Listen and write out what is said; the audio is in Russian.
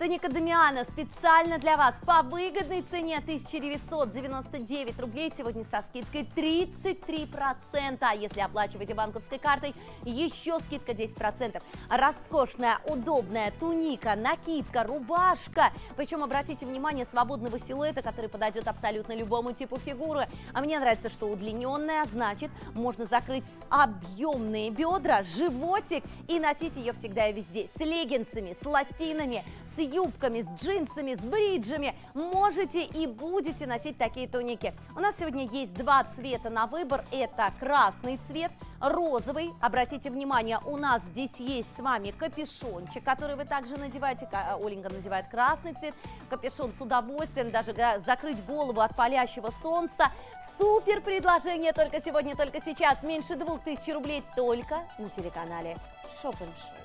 Туника Дамиана специально для вас по выгодной цене 1999 рублей. Сегодня со скидкой 33%. А если оплачиваете банковской картой, еще скидка 10%. Роскошная, удобная туника, накидка, рубашка. Причем, обратите внимание, свободного силуэта, который подойдет абсолютно любому типу фигуры. А мне нравится, что удлиненная, значит, можно закрыть объемные бедра, животик и носить ее всегда и везде. С леггинсами, с лосинами, с юбками, с джинсами, с бриджами. Можете и будете носить такие туники. У нас сегодня есть два цвета на выбор. Это красный цвет, розовый. Обратите внимание, у нас здесь есть с вами капюшончик, который вы также надеваете. Оленька надевает красный цвет. Капюшон с удовольствием, даже закрыть голову от палящего солнца. Супер предложение только сегодня, только сейчас. Меньше 2000 рублей только на телеканале Шоп & Шоу.